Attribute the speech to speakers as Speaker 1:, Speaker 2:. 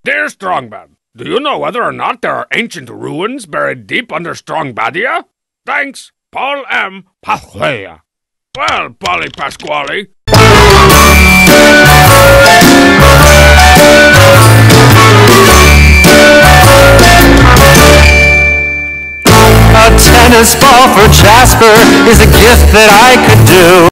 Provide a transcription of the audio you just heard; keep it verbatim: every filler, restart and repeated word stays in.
Speaker 1: Dear Strongbad, do you know whether or not there are ancient ruins buried deep under Strongbadia? Thanks, Paul M. Pasquale. Well, Polly Pasquale.
Speaker 2: A tennis ball for Jasper is a gift that I could do.